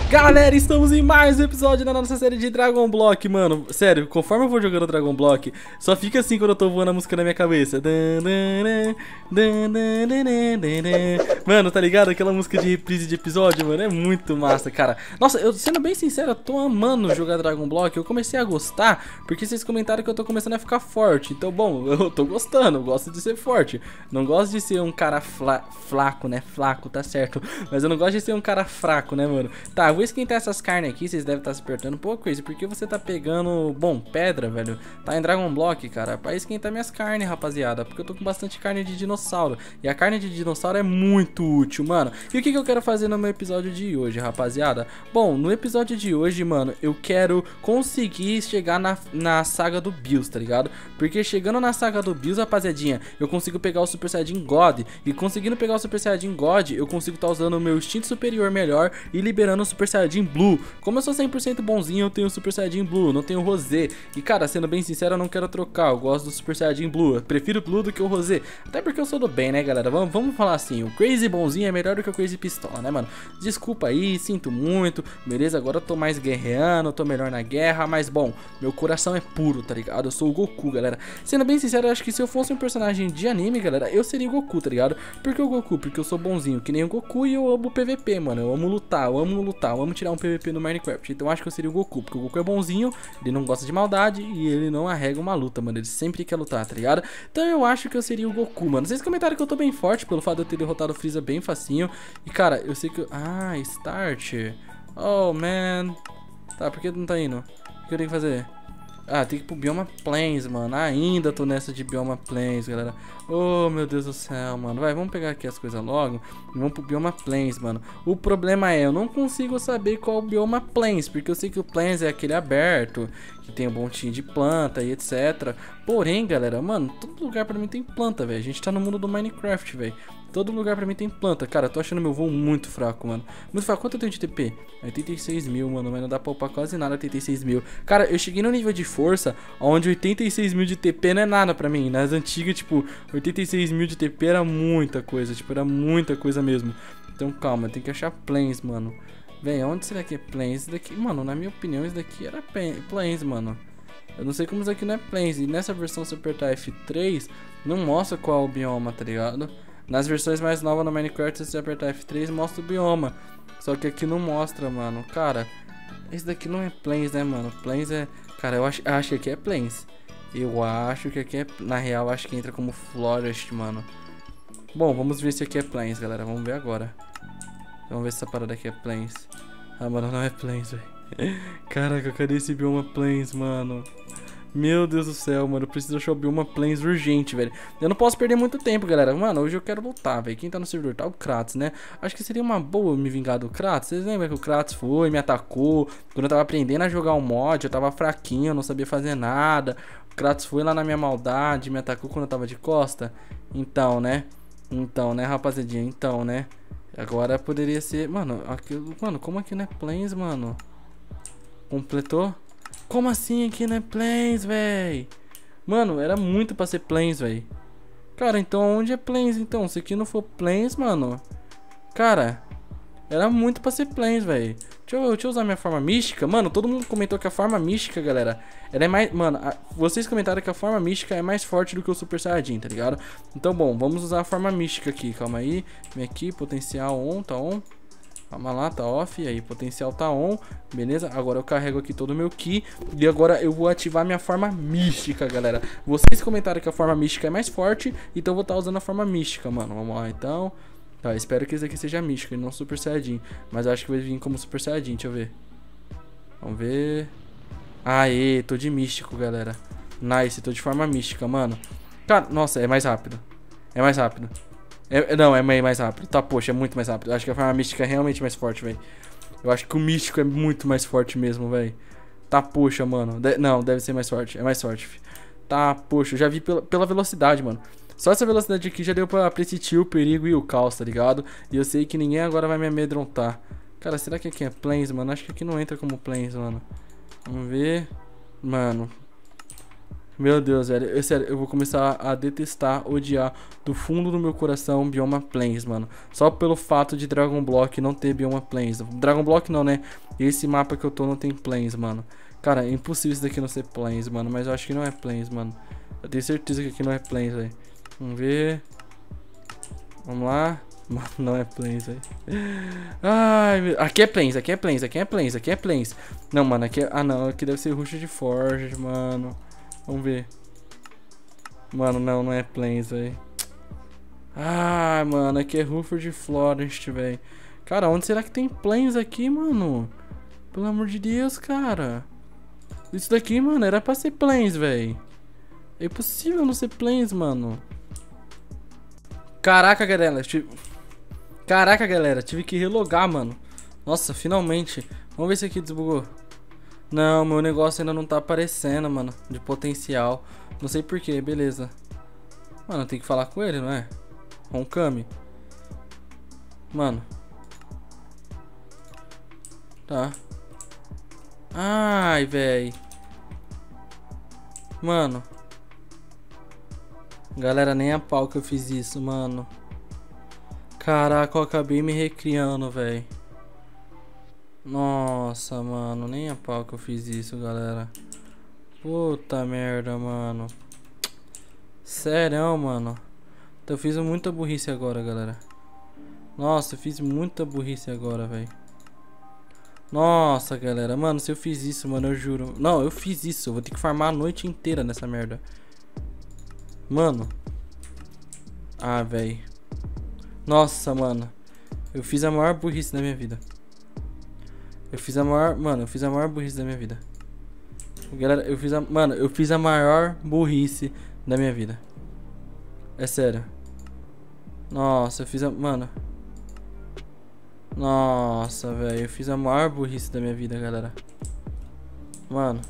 Galera, estamos em mais um episódio da nossa série de Dragon Block, mano. Sério, conforme eu vou jogando Dragon Block, só fica assim quando eu tô voando a música na minha cabeça. Mano, tá ligado? Aquela música de reprise de episódio, mano, é muito massa, cara. Nossa, eu sendo bem sincero, eu tô amando jogar Dragon Block. Eu comecei a gostar porque vocês comentaram que eu tô começando a ficar forte. Então, bom, eu tô gostando, eu gosto de ser forte. Não gosto de ser um cara flaco, né? Flaco, tá certo. Mas eu não gosto de ser um cara fraco, né, mano? Tá, vou esquentar essas carnes aqui, vocês devem estar se perguntando, pô, Crazy, por que você tá pegando, bom, pedra, velho? Tá em Dragon Block, cara, pra esquentar minhas carnes, rapaziada, porque eu tô com bastante carne de dinossauro, e a carne de dinossauro é muito útil, mano. E o que eu quero fazer no meu episódio de hoje, rapaziada? Bom, no episódio de hoje, mano, eu quero conseguir chegar na saga do Bills, tá ligado? Porque chegando na saga do Bills, rapaziadinha, eu consigo pegar o Super Saiyajin God, e conseguindo pegar o Super Saiyajin God, eu consigo estar usando o meu instinto superior melhor e liberando o Super Saiyajin Blue. Como eu sou 100% bonzinho, eu tenho o Super Saiyajin Blue, não tenho o Rosé. E cara, sendo bem sincero, eu não quero trocar, eu gosto do Super Saiyajin Blue. Eu prefiro o Blue do que o Rosé. Até porque eu sou do bem, né, galera? Vamos falar assim, o Crazy bonzinho é melhor do que o Crazy pistola, né, mano? Desculpa aí, sinto muito. Beleza, agora eu tô mais guerreando, eu tô melhor na guerra. Mas bom, meu coração é puro, tá ligado? Eu sou o Goku, galera. Sendo bem sincero, eu acho que se eu fosse um personagem de anime, galera, eu seria o Goku, tá ligado? Por que o Goku? Porque eu sou bonzinho, que nem o Goku, e eu amo PVP, mano. Eu amo lutar, eu amo tirar um PVP no Minecraft. Então eu acho que eu seria o Goku, porque o Goku é bonzinho, ele não gosta de maldade e ele não arrega uma luta, mano. Ele sempre quer lutar, tá ligado? Então eu acho que eu seria o Goku, mano. Vocês comentaram que eu tô bem forte pelo fato de eu ter derrotado o Freeza bem facinho. E cara, eu sei que Ah, start. Oh, man. Tá, por que não tá indo? O que eu tenho que fazer? Ah, tem que ir pro Bioma Plains, mano. Ainda tô nessa de Bioma Plains, galera. Oh, meu Deus do céu, mano. Vai, vamos pegar aqui as coisas logo e vamos pro Bioma Plains, mano. O problema é, eu não consigo saber qual é o Bioma Plains, porque eu sei que o Plains é aquele aberto, que tem um montinho de planta e etc. Porém, galera, mano, todo lugar pra mim tem planta, velho. A gente tá no mundo do Minecraft, velho. Todo lugar pra mim tem planta. Cara, eu tô achando meu voo muito fraco, mano. Muito fraco. Quanto eu tenho de TP? 86 mil, mano. Mas não dá pra upar quase nada 86 mil. Cara, eu cheguei no nível de força onde 86 mil de TP não é nada pra mim. Nas antigas, tipo, 86 mil de TP era muita coisa. Tipo, era muita coisa mesmo. Então, calma. Tem que achar Plains, mano. Vem, onde será que é Plains? Isso daqui, mano, na minha opinião, isso daqui era Plains, mano. Eu não sei como isso aqui não é Plains. E nessa versão, se eu apertar F3, não mostra qual é o bioma, tá ligado? Nas versões mais novas no Minecraft, se você apertar F3, mostra o bioma. Só que aqui não mostra, mano. Cara, esse daqui não é Plains, né, mano? Plains é... Cara, eu acho que aqui é Plains. Eu acho que aqui é... Na real, acho que entra como Forest, mano. Bom, vamos ver se aqui é Plains, galera. Vamos ver agora. Vamos ver se essa parada aqui é Plains. Ah, mano, não é Plains, velho. Caraca, cadê esse bioma Plains, mano? Meu Deus do céu, mano, eu preciso achar o Bioma Plains urgente, velho. Eu não posso perder muito tempo, galera. Mano, hoje eu quero lutar, velho. Quem tá no servidor tá o Kratos, né? Acho que seria uma boa me vingar do Kratos. Vocês lembram que o Kratos foi, me atacou? Quando eu tava aprendendo a jogar um mod, eu tava fraquinho, eu não sabia fazer nada. O Kratos foi lá na minha maldade, me atacou quando eu tava de costa. Então, né, rapaziadinha, então, né. Agora poderia ser... Mano, aquilo... Mano, como aqui não é Plains, mano? Completou? Como assim aqui não é Plains, véi? Mano, era muito pra ser Plains, véi. Cara, então onde é Plains, então? Se aqui não for Plains, mano... Cara, era muito pra ser Plains, véi. Deixa eu usar minha forma mística. Mano, todo mundo comentou que a forma mística, galera, ela é mais... Mano, vocês comentaram que a forma mística é mais forte do que o Super Saiyajin, tá ligado? Então, bom, vamos usar a forma mística aqui. Calma aí. Vem aqui, potencial on, tá on. Calma lá, tá off, aí potencial tá on, beleza? Agora eu carrego aqui todo o meu ki e agora eu vou ativar minha forma mística, galera. Vocês comentaram que a forma mística é mais forte, então eu vou estar usando a forma mística, mano. Vamos lá, então. Tá, espero que esse aqui seja mística e não Super Saiyajin, mas eu acho que vai vir como Super Saiyajin, deixa eu ver. Vamos ver. Aê, tô de místico, galera. Nice, tô de forma mística, mano. Cara, nossa, é mais rápido. É mais rápido. Não, é mais rápido. Tá, poxa, é muito mais rápido. Eu acho que a forma mística é realmente mais forte, velho. Eu acho que o místico é muito mais forte mesmo, velho. Tá, poxa, mano. Não, deve ser mais forte. É mais forte, filho. Tá, poxa, eu já vi pela velocidade, mano. Só essa velocidade aqui já deu pra pressentir o perigo e o caos, tá ligado? E eu sei que ninguém agora vai me amedrontar. Cara, será que aqui é Plains, mano? Acho que aqui não entra como Plains, mano. Vamos ver. Mano. Meu Deus, velho. Sério, eu vou começar a detestar, odiar do fundo do meu coração Bioma Plains, mano. Só pelo fato de Dragon Block não ter Bioma Plains. Dragon Block não, né? Esse mapa que eu tô não tem Plains, mano. Cara, é impossível isso daqui não ser Plains, mano. Mas eu acho que não é Plains, mano. Eu tenho certeza que aqui não é Plains, velho. Vamos ver. Vamos lá. Mano, não é Plains, velho. Ai, meu... Aqui é Plains, aqui é Plains, aqui é Plains, aqui é Plains. Não, mano, aqui é... Ah, não, aqui deve ser Rush de Forge, mano. Vamos ver. Mano, não é Plains, velho. Ah, mano, aqui é Rufford Forest, velho. Cara, onde será que tem Plains aqui, mano? Pelo amor de Deus, cara. Isso daqui, mano, era pra ser Plains, velho. É impossível não ser Plains, mano. Caraca, galera. Caraca, galera. Tive que relogar, mano. Nossa, finalmente. Vamos ver se aqui desbugou. Não, meu negócio ainda não tá aparecendo, mano. De potencial. Não sei porquê, beleza. Mano, tem que falar com ele, não é? Ronkami. Mano. Tá. Ai, véi. Mano. Galera, nem a pau que eu fiz isso, mano. Caraca, eu acabei me recriando, véi. Nossa, mano, nem a pau que eu fiz isso, galera. Puta merda, mano. Sério, mano. Então eu fiz muita burrice agora, galera. Nossa, eu fiz muita burrice agora, velho. Nossa, galera. Mano, se eu fiz isso, mano, eu juro. Não, eu fiz isso. Eu vou ter que farmar a noite inteira nessa merda. Mano. Ah, velho. Nossa, mano. Eu fiz a maior burrice da minha vida. Eu fiz a maior... Mano, eu fiz a maior burrice da minha vida. Galera, eu fiz a... Mano, eu fiz a maior burrice da minha vida. É sério. Nossa, eu fiz a... Mano. Nossa, velho. Eu fiz a maior burrice da minha vida, galera. Mano.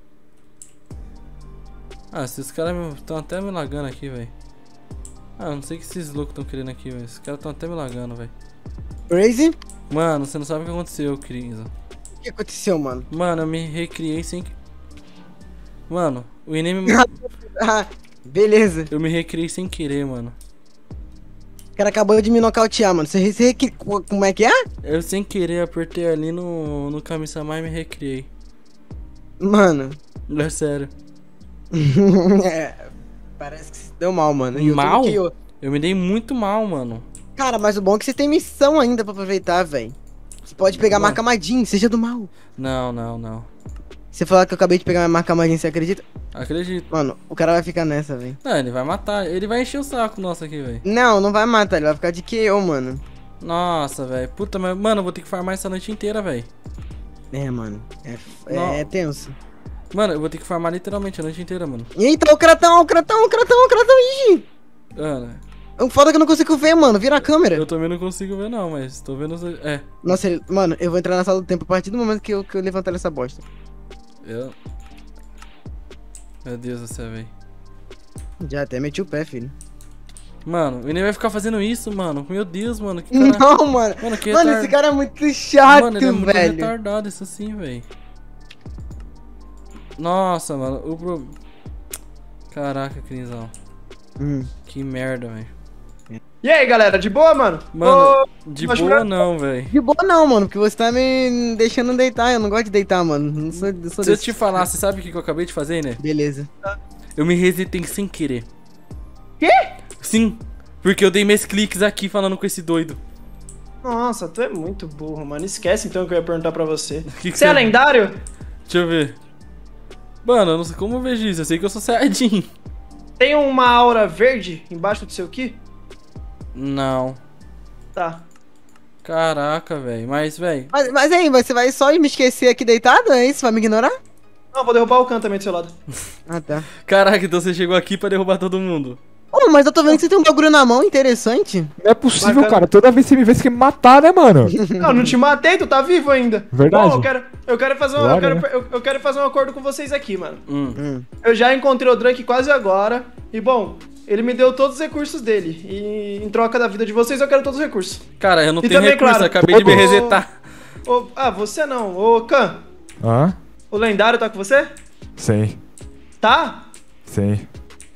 Ah, esses caras estão até me lagando aqui, velho. Ah, eu não sei o que esses loucos estão querendo aqui, velho. Esses caras estão até me lagando, velho. Crazy? Mano, você não sabe o que aconteceu, Cris. O que aconteceu, mano? Mano, eu me recriei sem... Mano, o inimigo... Ah, beleza. Eu me recriei sem querer, mano. O cara acabou de me nocautear, mano. Como é que é? Eu sem querer apertei ali no Kami-sama e me recriei. Mano. É sério. É, parece que se deu mal, mano. E Mal? Eu me dei muito mal, mano. Cara, mas o bom é que você tem missão ainda pra aproveitar, velho. Você pode pegar a Mano. marca Madin, seja do mal. Não. Você falar que eu acabei de pegar a marca Madin, você acredita? Acredito. Mano, o cara vai ficar nessa, velho. Não, ele vai matar. Ele vai encher o saco nosso aqui, velho. Não vai matar, ele vai ficar de KO, mano. Nossa, velho. Puta, mas... Mano, eu vou ter que farmar essa noite inteira, velho. É, mano. Não. É tenso. Mano, eu vou ter que farmar literalmente a noite inteira, mano. Eita, o cratão, ixi. Ana, O foda é que eu não consigo ver, mano. Vira a câmera. eu também não consigo ver, não, mas tô vendo... É, Nossa, mano, eu vou entrar na sala do tempo a partir do momento que eu levantar essa bosta. eu... Meu Deus do céu, velho. Já até meti o pé, filho. Mano, ele vai ficar fazendo isso, mano. Meu Deus, mano. Que cara... Não, mano. Mano, que Mano, esse cara é muito chato, Mano, ele é muito velho. retardado, isso sim, velho. Nossa, mano. Caraca, Crisão. Que merda, velho. E aí, galera, de boa, mano? Mano, de mas boa jogar- não, velho. De boa não, mano, porque você tá me deixando deitar. Eu não gosto de deitar, mano. Não sou Se eu desse. te falar, você sabe o que eu acabei de fazer, né? Beleza. Eu me resetei sem querer. Quê? Sim, porque eu dei meus cliques aqui falando com esse doido. Nossa, tu é muito burro, mano. Esquece então o que eu ia perguntar pra você. Que Você é lendário? Deixa eu ver. Mano, eu não sei como eu vejo isso. Eu sei que eu sou Saiyajin. Tem uma aura verde embaixo do seu Ki? Não. Tá. Caraca, velho. Mas, velho. Mas aí, você vai só me esquecer aqui deitado? É isso? Vai me ignorar? Não, vou derrubar o Khan também do seu lado. Ah, tá. Caraca, então você chegou aqui pra derrubar todo mundo. Oh, mas eu tô vendo que você tem um bagulho na mão interessante. Não é possível, Bacana. cara. Toda vez que você me vê, você quer me matar, né, mano? Não, não te matei, tu tá vivo ainda. Verdade. Bom, eu quero fazer um, Glória, eu quero fazer um acordo com vocês aqui, mano. Hum. Eu já encontrei o Drunk quase agora. E bom, ele me deu todos os recursos dele. E em troca da vida de vocês, eu quero todos os recursos. Cara, eu não E tenho também, recurso, claro, acabei de me ô- resetar. Você não. Ô, Khan, Hã? o lendário tá com você? Sei. Tá? Sim.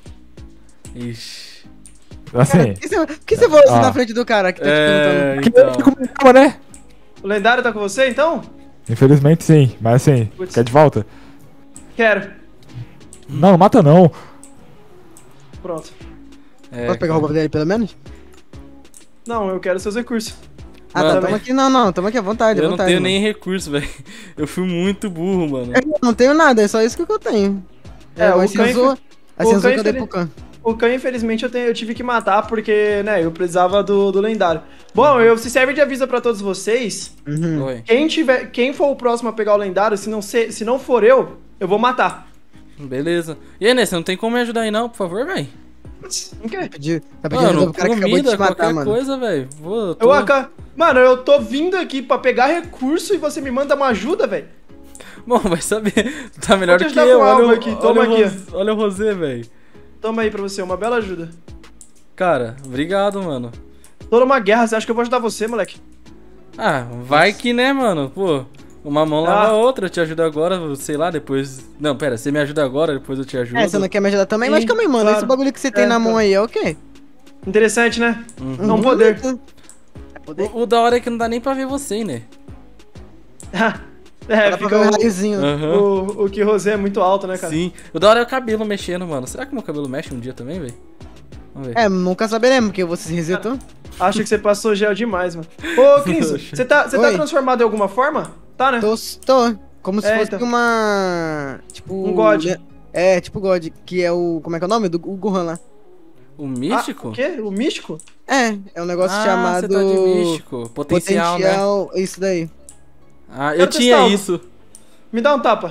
Ixi. Assim. Por que você falou assim na frente do cara que tá te perguntando? Que Então. ele comentava, né? O lendário tá com você, então? Infelizmente sim, mas assim, Putz. quer de volta? Quero. Não, não mata não. Pronto. Posso pegar a roupa dele pelo menos? Não, eu quero seus recursos. Ah, Mano, tá, tamo aqui, não, tamo aqui à vontade, à Eu não vontade. tenho mano. nem recurso, velho. Eu fui muito burro, mano. Eu não tenho nada, é só isso que eu tenho. É, o o sensor, a o sensor Khan que eu dei infeliz- pro Khan. O Khan, infelizmente, eu tive que matar porque, né, eu precisava do lendário. Bom, eu se serve de aviso pra todos vocês. Uhum. Oi. Quem for o próximo a pegar o lendário, se não for eu vou matar. Beleza. E aí, Nê, você não tem como me ajudar aí não, por favor, velho? Não quer? Tá pedindo ajuda Mano, pro cara que acabou de comida, te matar, qualquer mano. coisa, velho. Mano, eu tô vindo aqui pra pegar recurso e você me manda uma ajuda, velho. Bom, vai saber. Tá melhor Vou do te que ajudar eu. com Olha, algo aqui, toma aqui, Olha o Rosé, velho. Toma aí pra você, uma bela ajuda. Cara, obrigado, mano. Tô numa guerra, você acha que eu vou ajudar você, moleque? Ah, vai que né, mano. Pô, uma mão lava a outra. Eu te ajudo agora, sei lá, depois... Não, pera, você me ajuda agora, depois eu te ajudo. É, você não quer me ajudar também? Sim, Mas calma aí, mano, claro. esse bagulho que você tem na mão aí é o quê? Interessante, né? É um Uhum. poder. É poder. O da hora é que não dá nem pra ver você, né? É, Dá pra fica ver um raiozinho. Aham. o que Rosé é muito alto, né, cara? Sim. O da hora é o cabelo mexendo, mano. Será que meu cabelo mexe um dia também, velho? Vamos ver. É, nunca saberemos, porque você se resetou. Acho que você passou gel demais, mano. Ô, Cris, você tá Oi. transformado em alguma forma? Tá, né? Tô. Como se É, fosse então. uma... Tipo... Um God. É, tipo God, que é o... Como é que é o nome? O Gohan lá. O místico? Ah, o quê? O místico? É um negócio Ah, chamado... você tá de místico. Potencial, né? Isso daí. Ah, eu Quero tinha testar isso. Me dá um tapa.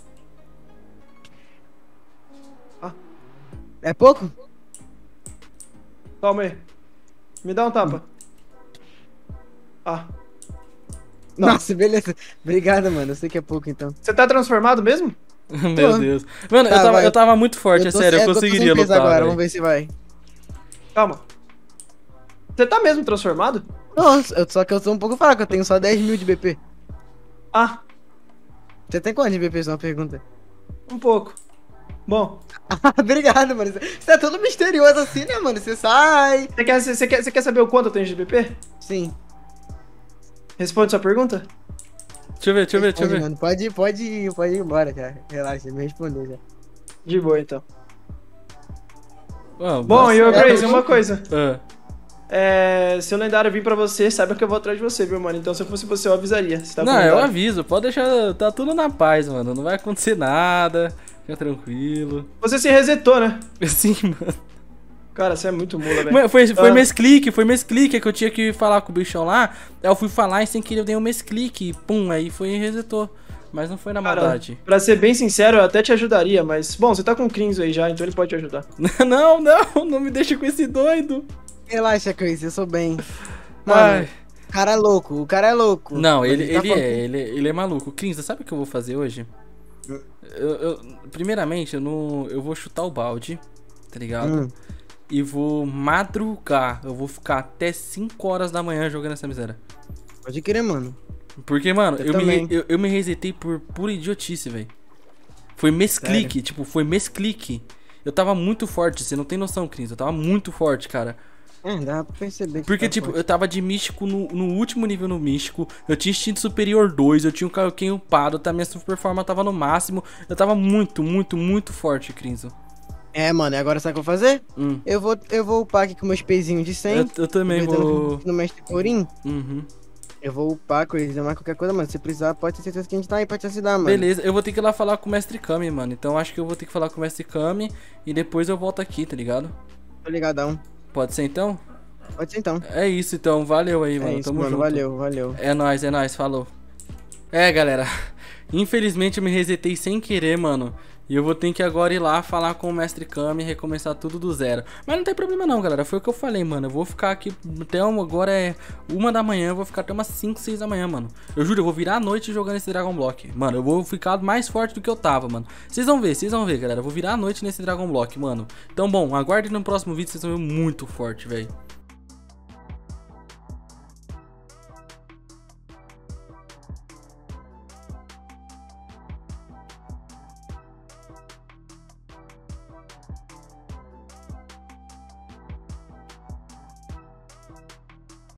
É pouco? Calma aí. Me dá um tapa. Ah. Tá. Nossa, beleza. Obrigado, mano. Eu sei que é pouco, então. Você tá transformado mesmo? Meu Tô. Deus. Mano, Tá, vai. eu tava muito forte, é tô sério. Eu cego, tô conseguiria sem peso lutar, agora, velho. vamos ver se vai. Calma. Você tá mesmo transformado? Nossa, só que eu sou um pouco fraco, eu tenho só 10 mil de BP. Ah, Você tem quanto de BP, só uma pergunta? um pouco. Bom, Obrigado, mano. Você é todo misterioso assim, né, mano? Você sai. você quer saber o quanto eu tenho de BP? Sim. Responde sua pergunta? Deixa eu ver. Mano, pode ir embora, cara. Relaxa, me responder já. De boa, então. Ah, Bom, e o basta- Grace, uma coisa. Ah. Se o lendário vir pra você, saiba que eu vou atrás de você, viu, mano? Então, se eu fosse você, eu avisaria. Você tá com Não, eu lendário. aviso. Pode deixar. Tá tudo na paz, mano. Não vai acontecer nada. Fica tranquilo. Você se resetou, né? Sim, mano. Cara, você é muito mula, velho. Mano, foi Ah. mesclick que eu tinha que falar com o bichão lá. Aí eu fui falar e sem querer eu dei um mesclick. Pum, aí foi e resetou. Mas não foi na Cara, maldade. pra ser bem sincero, eu até te ajudaria, mas... Bom, você tá com o Crinzo aí já, então ele pode te ajudar. Não me deixa com esse doido. Relaxa, Chris, eu sou bem. Mano, Ai. o cara é louco. Não, Mas ele tá falando- é maluco. Cris, sabe o que eu vou fazer hoje? Primeiramente, eu vou chutar o balde, tá ligado? E vou madrugar. Eu vou ficar até 5 horas da manhã jogando essa miséria. Pode querer, mano. Porque, mano, Eu também. eu me resetei por pura idiotice, velho. Foi mesclick, tipo, foi mesclick. Eu tava muito forte, você não tem noção, Cris. Eu tava muito forte, cara. É, dá pra perceber que Porque, tá tipo, forte. eu tava de místico no último nível no místico. Eu tinha instinto superior 2. Eu tinha um Kaioken upado. Minha super forma tava no máximo. Eu tava muito forte, Crinzo. É, mano, e agora sabe o que eu vou fazer? Hum. Eu vou upar aqui com meus pezinhos de 100. Eu também vou. No mestre Corim. Uhum. Eu vou upar com eles, mais qualquer coisa, mano. Se precisar, pode ter certeza que a gente tá aí pra te ajudar, mano. Beleza, eu vou ter que ir lá falar com o Mestre Kami, mano. Então acho que eu vou ter que falar com o Mestre Kami. E depois eu volto aqui, tá ligado? Tô ligadão. Pode ser então? Pode ser então. É isso então, valeu aí, mano. É isso, Tamo mano. junto. Valeu. É nóis, falou. É, galera. Infelizmente eu me resetei sem querer, mano. E eu vou ter que agora ir lá falar com o Mestre Kami e recomeçar tudo do zero. Mas não tem problema não, galera. Foi o que eu falei, mano. Eu vou ficar aqui até agora é 1 da manhã. Eu vou ficar até umas 5, 6 da manhã, mano. Eu juro, eu vou virar a noite jogando esse Dragon Block. Mano, eu vou ficar mais forte do que eu tava, mano. Vocês vão ver, galera. Eu vou virar a noite nesse Dragon Block, mano. Então, bom, aguardem no próximo vídeo. Vocês vão ver muito forte, velho.